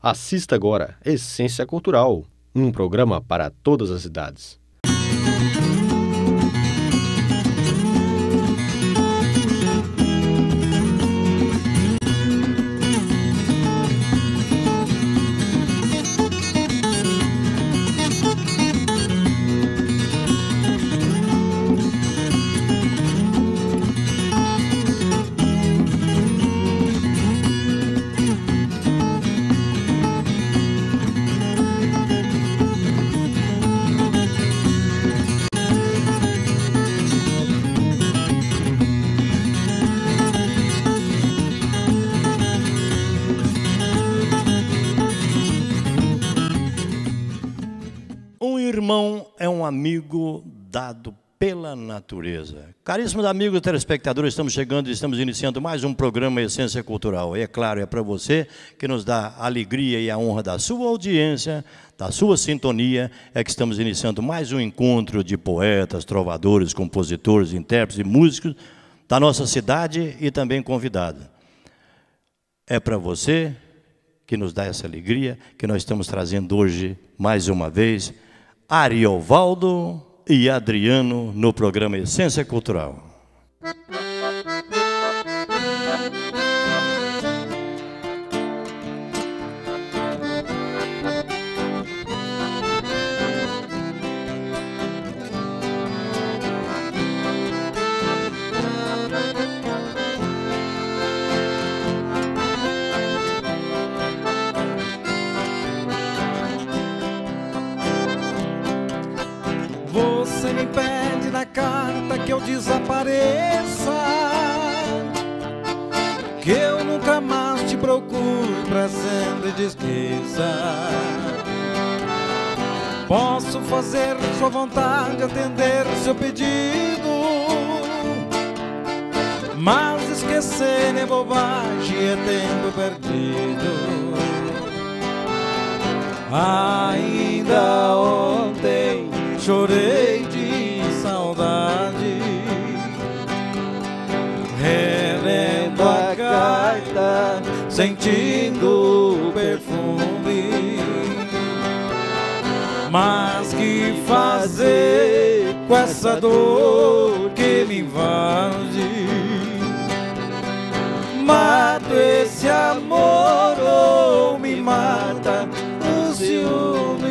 Assista agora Essência Cultural, um programa para todas as idades. Amigo dado pela natureza. Caríssimos amigos telespectadores, estamos iniciando mais um programa Essência Cultural. E é claro, é para você que nos dá a alegria e a honra da sua audiência, da sua sintonia, é que estamos iniciando mais um encontro de poetas, trovadores, compositores, intérpretes e músicos da nossa cidade e também convidados. É para você que nos dá essa alegria que nós estamos trazendo hoje, mais uma vez, Ariovaldo e Adriano no programa Essência Cultural. Você me pede na carta que eu desapareça, que eu nunca mais te procure, pra sempre te esqueça. Posso fazer sua vontade, atender seu pedido, mas esquecer é bobagem, é tempo perdido. Ainda ontem chorei de saudade, relendo a carta, sentindo o perfume. Mas que fazer com essa dor que me invade? Mato esse amor ou me mata o ciúme?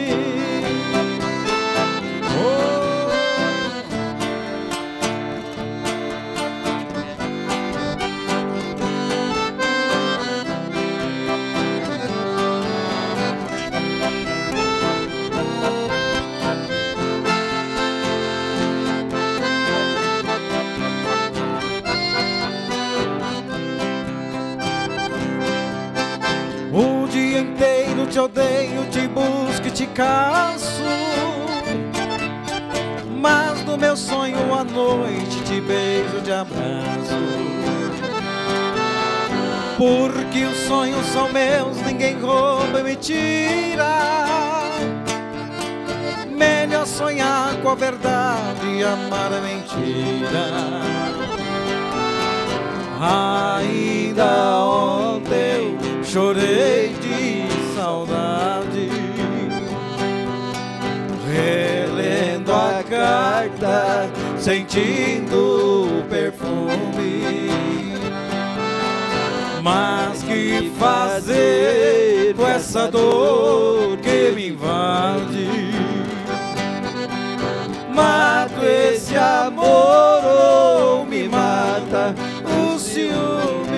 Te odeio, te busco e te caço, mas no meu sonho à noite te beijo de abraço. Porque os sonhos são meus, ninguém rouba e me tira. Melhor sonhar com a verdade e amar a mentira. Ainda ontem chorei de saudade, relendo a carta, sentindo o perfume. Mas que fazer com essa dor que me invade? Mato esse amor ou me mata o ciúme?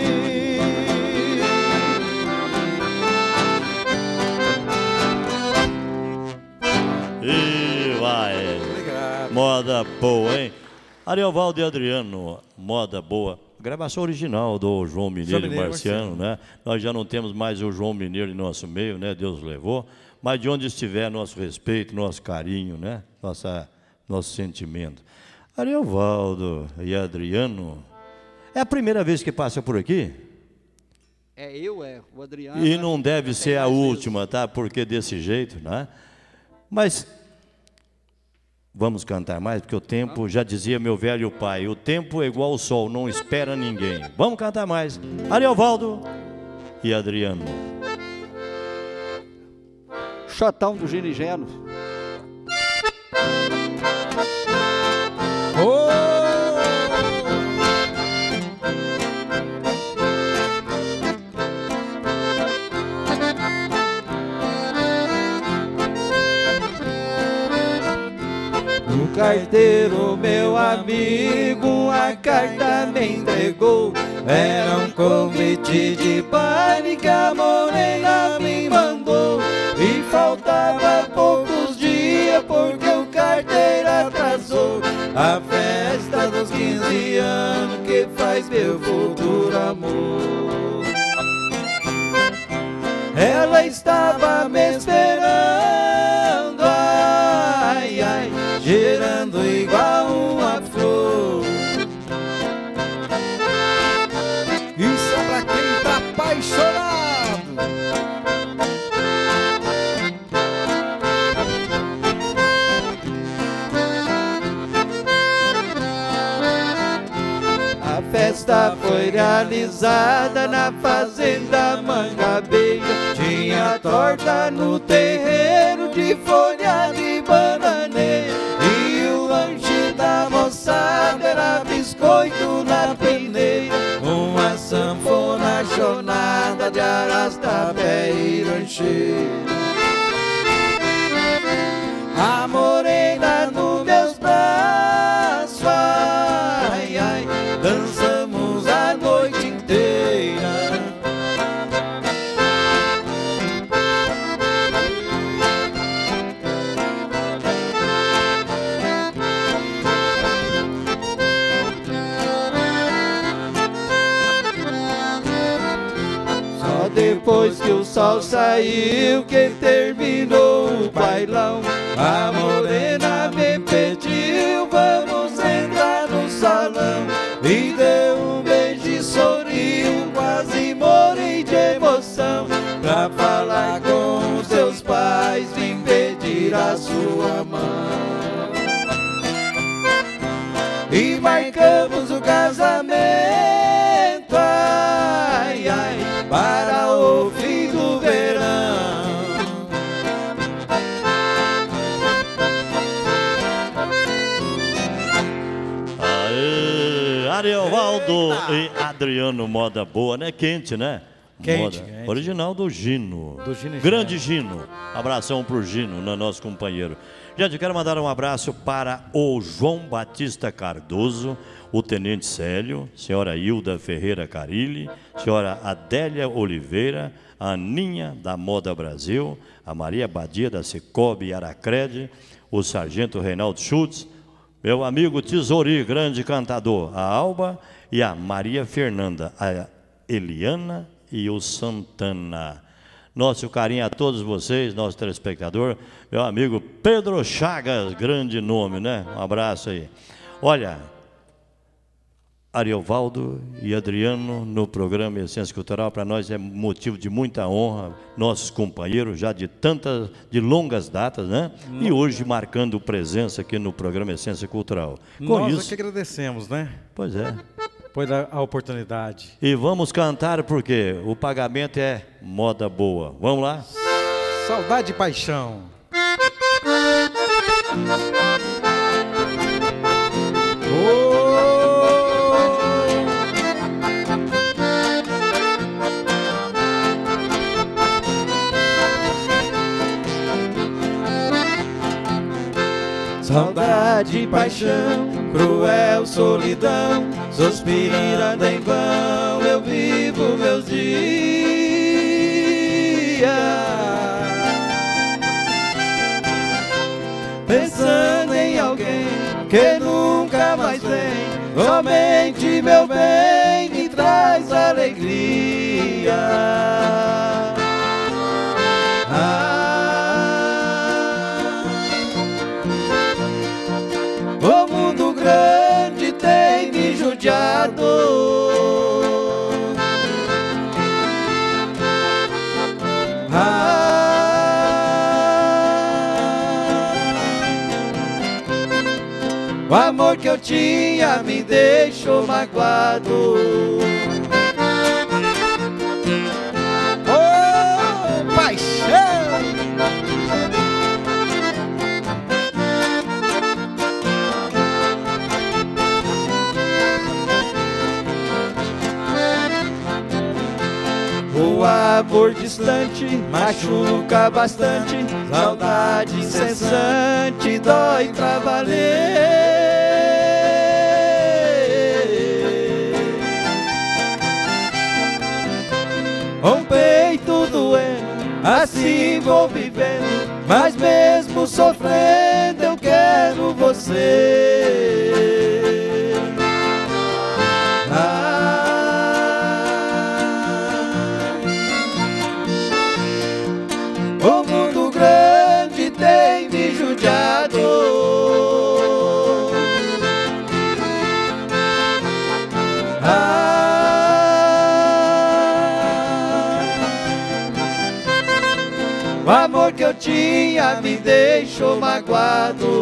Moda boa, hein? Ariovaldo e Adriano, moda boa. Gravação original do João Mineiro e Marciano, né? Nós já não temos mais o João Mineiro em nosso meio, né? Deus levou. Mas de onde estiver, nosso respeito, nosso carinho, né? Nosso sentimento. Ariovaldo e Adriano, é a primeira vez que passa por aqui? O Adriano. E não deve ser a última, tá? Porque desse jeito, né? Mas vamos cantar mais, porque o tempo, já dizia meu velho pai, o tempo é igual ao sol, não espera ninguém. Vamos cantar mais. Ariovaldo e Adriano. Xotão do Gino e Geno. O carteiro, meu amigo, a carta me entregou. Era um convite de baile que a morena me mandou. E faltava poucos dias porque o carteiro atrasou a festa dos 15 anos que faz meu futuro amor. Ela estava me esperando, ai, ai, girando igual uma flor. Isso é pra quem tá apaixonado. A festa foi realizada na fazenda Mangabeira. Tinha torta no terreiro de folha de bananeira. E o lanche da moçada era biscoito na peneira. Uma sanfona chonada de arrasta-pé e rancheira. A morena nos meus braços, ai, ai, dançamos a noite inteira. Só depois que o sol saiu que terminou o bailão, a morena me pediu, vamos entrar no salão. E deu um beijo e sorriu, quase morri de emoção. Pra falar com seus pais, vim pedir a sua mão. E marcamos o casamento, ai, ai, para o fim do verão. Ariovaldo e Adriano, moda boa, né? Quente, né? Quente, moda. quente. Original do Gino. Do Gino. Grande Gino. Abração pro Gino, nosso companheiro. Gente, eu quero mandar um abraço para o João Batista Cardoso, o Tenente Célio, senhora Hilda Ferreira Carilli, senhora Adélia Oliveira, a Aninha da Moda Brasil, a Maria Badia da Cicobi Aracrede, o Sargento Reinaldo Schultz, meu amigo Tesouri, grande cantador, a Alba e a Maria Fernanda, a Eliana e o Santana. Nosso carinho a todos vocês, nosso telespectador, meu amigo Pedro Chagas, grande nome, né? Um abraço aí. Olha, Ariovaldo e Adriano no programa Essência Cultural, para nós é motivo de muita honra, nossos companheiros já de longas datas, né? E hoje marcando presença aqui no programa Essência Cultural. Com Nós isso, é que agradecemos, né? pois é. Por dar a oportunidade. E vamos cantar porque o pagamento é moda boa. Vamos lá? Saudade e paixão. Saudade e paixão, cruel solidão, suspirando em vão, eu vivo meus dias, pensando em alguém que nunca mais vem, somente meu bem me traz alegria. O mundo grande tem me judiado, o amor que eu tinha me deixou magoado. Ô, paixão! amor distante machuca bastante, saudade incessante dói pra valer. Com o peito doendo, assim vou vivendo, mas mesmo sofrendo eu quero você. O mundo grande tem me judiado, o amor que eu tinha me deixou magoado.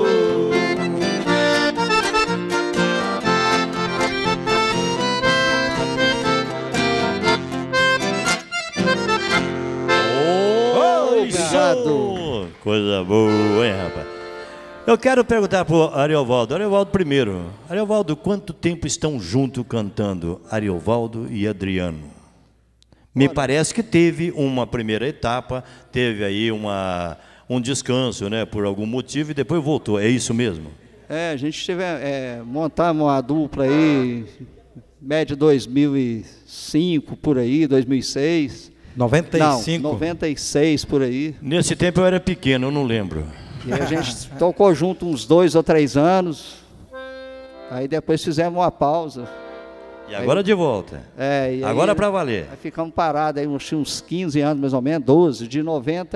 Obrigado. Coisa boa, hein, rapaz? Eu quero perguntar para o Ariovaldo. Ariovaldo primeiro. Ariovaldo, quanto tempo estão juntos cantando Ariovaldo e Adriano? Me parece que teve uma primeira etapa, teve aí um descanso, né, por algum motivo, e depois voltou. É isso mesmo? A gente montamos uma dupla aí, média 2005, por aí, 2006. 95? Não, 96, por aí. Nesse tempo eu era pequeno, eu não lembro. E a gente tocou junto uns 2 ou 3 anos, aí depois fizemos uma pausa. E agora de volta. E agora aí, para valer. Aí ficamos parados aí uns 15 anos mais ou menos, 12, de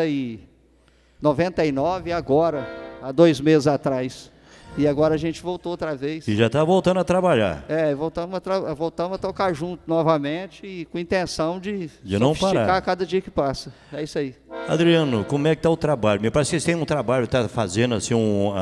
99 agora, há 2 meses atrás. E agora a gente voltou outra vez. E já está voltando a trabalhar. Voltamos a tocar junto novamente e com intenção de não parar a cada dia que passa. É isso aí. Adriano, como é que está o trabalho? Me parece que vocês têm um trabalho, está fazendo assim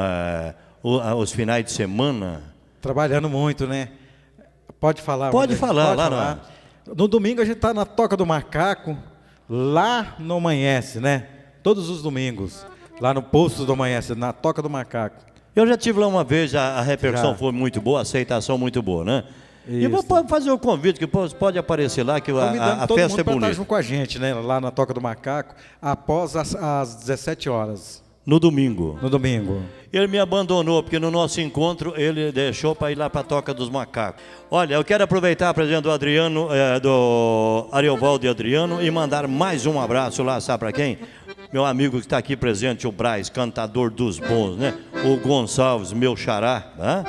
os finais de semana. Trabalhando muito, né? Pode falar. Pode falar, lá falar. No domingo a gente está na Toca do Macaco, lá no Amanhece, né? Todos os domingos, lá no Posto do Amanhece, na Toca do Macaco. Eu já estive lá uma vez, a repercussão foi muito boa, a aceitação muito boa, né? Isso. E vou fazer o convite, que pode aparecer lá, que a festa é bonita. Estar junto com a gente, né? Lá na Toca do Macaco, após as 17 horas. No domingo. No domingo. Ele me abandonou, porque no nosso encontro ele deixou para ir lá para a Toca dos Macacos. Olha, eu quero aproveitar a presença do Adriano, do Ariovaldo e Adriano, e mandar mais um abraço lá, sabe para quem? Meu amigo que está aqui presente, o Braz, cantador dos bons, né? O Gonçalves, meu xará, né?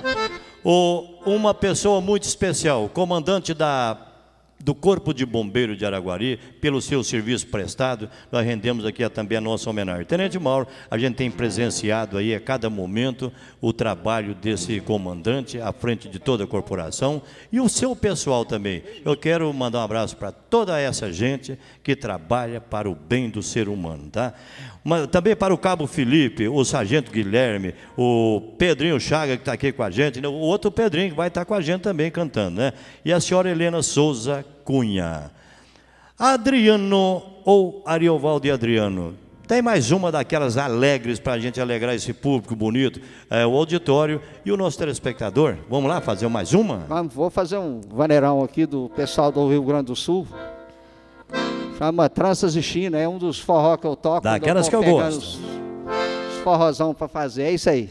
Uma pessoa muito especial, comandante do Corpo de Bombeiro de Araguari, pelo seu serviço prestado, nós rendemos aqui também a nossa homenagem. Tenente Mauro, a gente tem presenciado aí a cada momento o trabalho desse comandante à frente de toda a corporação e o seu pessoal também. Eu quero mandar um abraço para toda essa gente que trabalha para o bem do ser humano, tá? Mas também para o Cabo Felipe, o Sargento Guilherme, o Pedrinho Chaga, que está aqui com a gente, né? O outro Pedrinho que vai estar com a gente também cantando, né? E a senhora Helena Souza Cunha. Adriano ou Ariovaldo e Adriano, tem mais uma daquelas alegres para a gente alegrar esse público bonito, o auditório e o nosso telespectador. Vamos lá fazer mais uma? Vou fazer um vaneirão aqui do pessoal do Rio Grande do Sul. Chama Tranças e China, é um dos forró que eu toco. Daquelas que eu gosto. Os forrozão para fazer, é isso aí.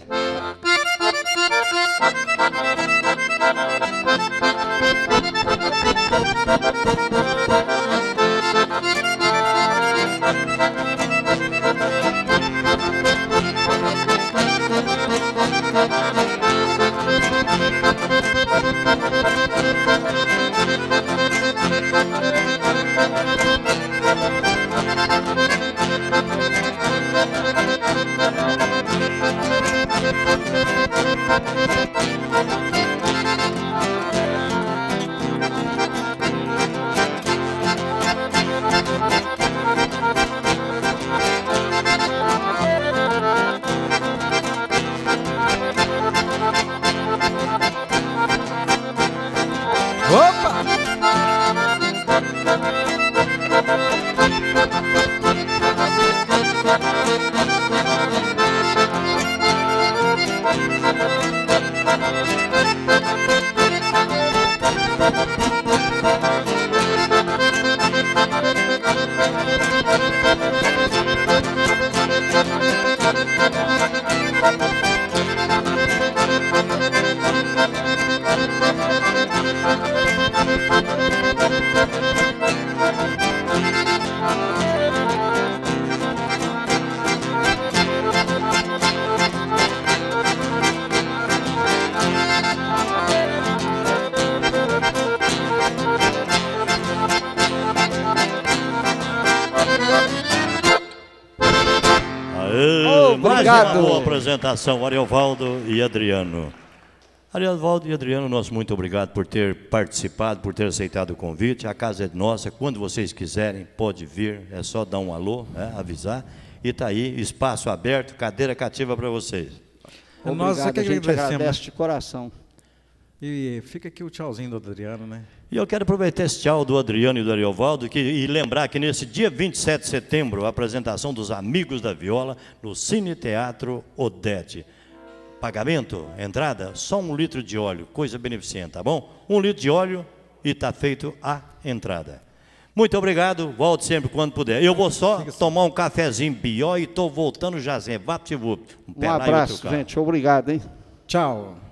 Mais obrigado. uma boa apresentação, Ariovaldo e Adriano. Ariovaldo e Adriano, nosso muito obrigado por ter participado, por ter aceitado o convite. A casa é nossa, quando vocês quiserem, pode vir, é só dar um alô, né, avisar. E está aí, espaço aberto, cadeira cativa para vocês. Nós é que a gente agradecemos. agradece de coração. E fica aqui o tchauzinho do Adriano, né? E eu quero aproveitar esse tchau do Adriano e do Ariovaldo e lembrar que nesse dia 27 de setembro, a apresentação dos Amigos da Viola no Cine Teatro Odete. Pagamento, entrada, só 1 litro de óleo, coisa beneficente, tá bom? 1 litro de óleo e está feito a entrada. Muito obrigado, volte sempre quando puder. Eu vou só tomar um cafezinho bió e estou voltando já, Zé. Um abraço, gente, obrigado, hein? Tchau.